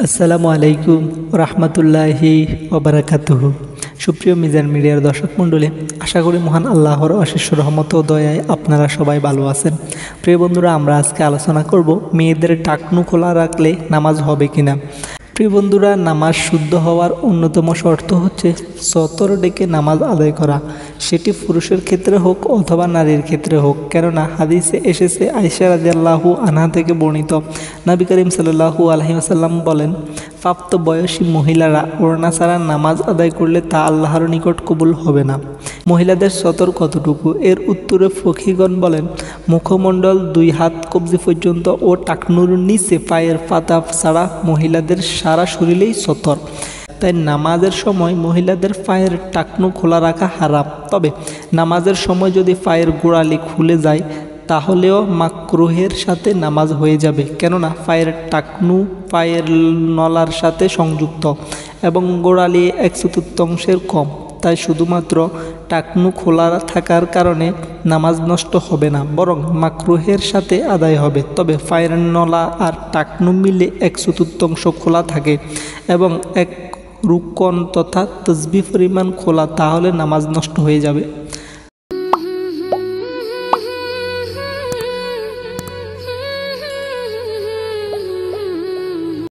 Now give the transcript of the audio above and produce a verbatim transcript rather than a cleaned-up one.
আসসালামু আলাইকুম রহমতুল্লাহি ওবারাকাতুহু। সুপ্রিয় মিজান মিডিয়ার দর্শক মণ্ডলী, আশা করি মহান আল্লাহর অশেষ রহমত ও দয়ায় আপনারা সবাই ভালো আছেন। প্রিয় বন্ধুরা, আমরা আজকে আলোচনা করব মেয়েদের টাকনু খোলা রাখলে নামাজ হবে কিনা। প্রিয় বন্ধুরা, নামাজ শুদ্ধ হওয়ার অন্যতম শর্ত হচ্ছে সতর ডেকে নামাজ আদায় করা, সেটি পুরুষের ক্ষেত্রে হোক অথবা নারীর ক্ষেত্রে হোক। কেননা হাদিসে এসেছে, আয়েশা রাদিয়াল্লাহু আনহা থেকে বর্ণিত, নবী করিম সাল্লাল্লাহু আলাইহি ওয়াসাল্লাম বলেন, প্রাপ্ত বয়সী মহিলারা ওড়না ছাড়া নামাজ আদায় করলে তা আল্লাহর নিকট কবুল হবে না। মহিলাদের সতর কতটুকু? এর উত্তরে ফকিহগণ বলেন, মুখমণ্ডল দুই হাত কবজি পর্যন্ত ও টাকনুর নিচে পায়ের পাতা ছাড়া মহিলাদের সারা শরীরেই সতর। তাই নামাজের সময় মহিলাদের পায়ের টাকনু খোলা রাখা হারাম। তবে নামাজের সময় যদি পায়ের গোড়ালি খুলে যায় তাহলেও মাকরুহের সাথে নামাজ হয়ে যাবে, কেননা পায়ের টাকনু পায়ের নলার সাথে সংযুক্ত এবং গোড়ালি এক চতুর্থাংশের কম। তাই শুধুমাত্র টাকনু খোলা থাকার কারণে নামাজ নষ্ট হবে না, বরং মাকরুহের সাথে আদায় হবে। তবে পায়ের নলা আর টাকনু মিলে এক চতুর্থাংশ খোলা থাকে এবং এক রুকন তথা তসবিহ পরিমাণ খোলা, তাহলে নামাজ নষ্ট হয়ে যাবে।